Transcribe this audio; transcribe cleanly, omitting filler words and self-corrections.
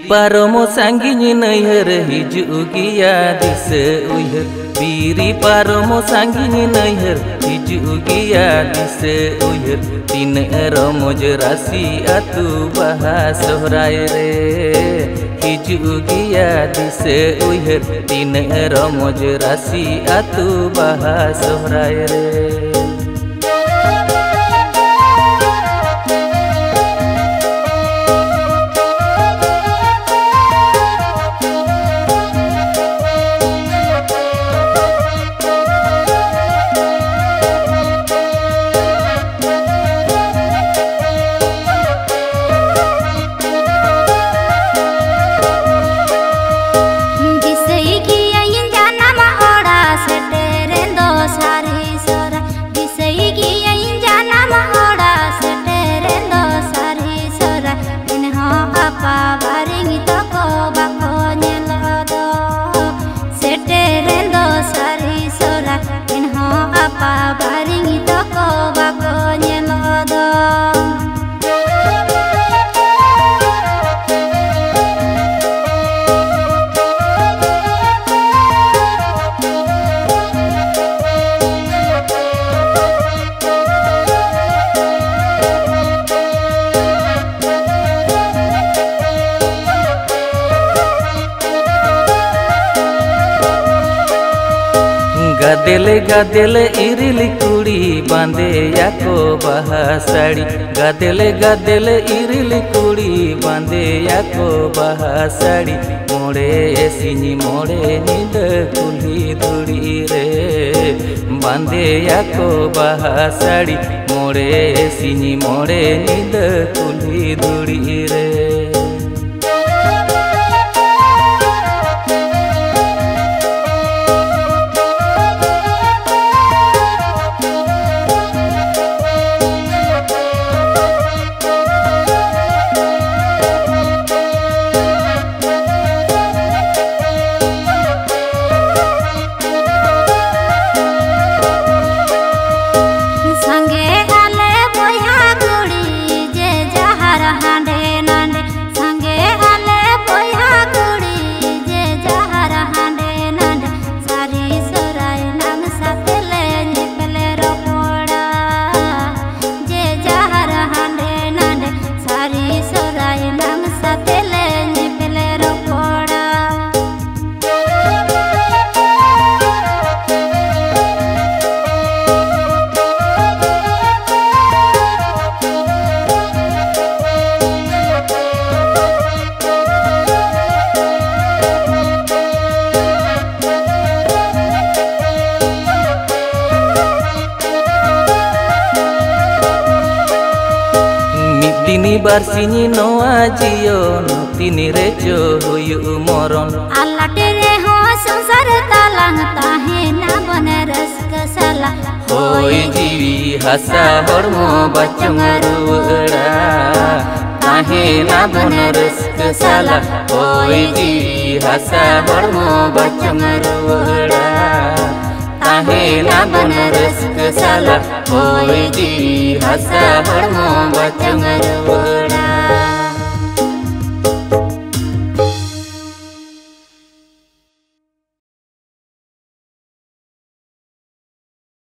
पारमो सांगिनी नैहर हिजू गिया दिस उइहर बीरी पारमो सांगिनी नैहर हिजू गिया दिस उइहर तीन रमज राशि आतु बाहा सोहराय रे हिजू गिया दिस उइहर तीन रमज राशि आतु बाहा सोहराय रे। गादेले गादेले इरिली कुड़ी बांधे याको बाहा साड़ी गादेले गादेले इरिली कुड़ी बांधे याको बाहा साड़ी मोड़े सिनी मोड़े नींद कुली धुड़ी रे बांधे याको बाहा साड़ी मोड़े सिनी मोड़े नींद कुली धुड़ी रे। Tini barsini noa jion tini rejo huyu moron Allah tere ho sansar talang tahena banaras kesala hoi jiwi hasa hormo bacung ruweda tahena banaras kesala hoi jiwi hasa hormo bacung ruweda tahena banaras kesala hoi jiwi hasa hormo bacung ruweda।